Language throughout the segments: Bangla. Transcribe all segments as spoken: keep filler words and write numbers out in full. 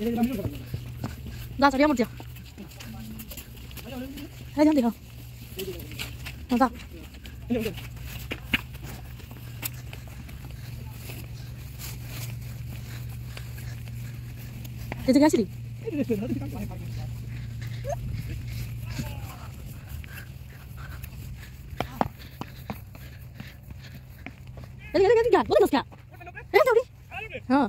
ra cho đeo một triệu hai trăm tỷ không làm sao để cho cái gì Dale, dale, dale, dale, ¿dónde nos queda? Déjate abrir. Ah.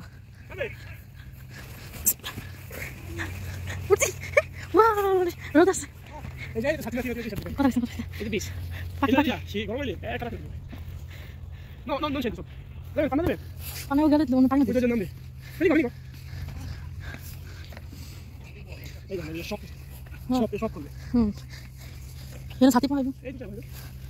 Urti. Wow, rodas. এই যে সাথে সাথে দিতে কথা বলছ। এই বিশ এটা যা সি গরম হইলে এক কাটা নো নো নো সেটা দেবে পানি দেবে পানি ও গেলে তুমি পানি দিতে বুঝে নামবে এই গো এই গো এই গো এই সব সব সব করবে হুম এর সাথে পাইবো এই তো যাবে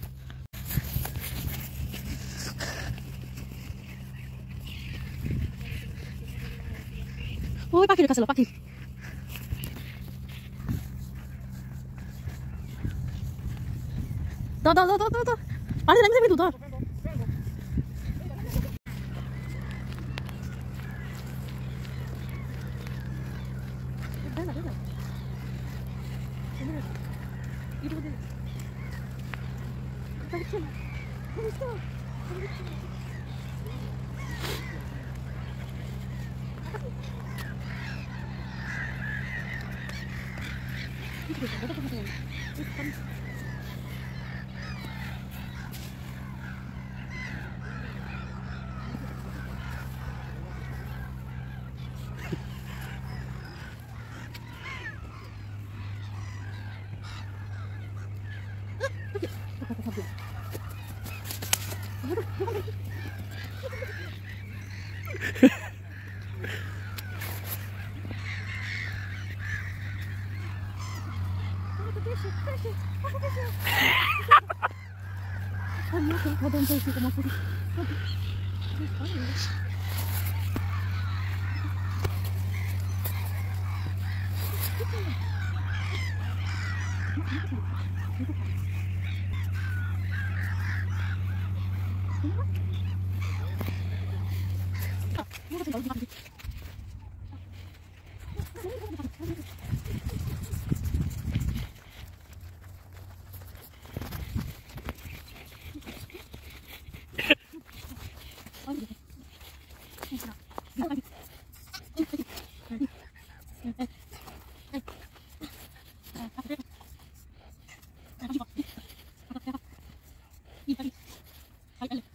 ওই পাখির কাছে পাখি দাও দাও দাও দাও দাও পানি লেগে যাবে তো ধর Ay,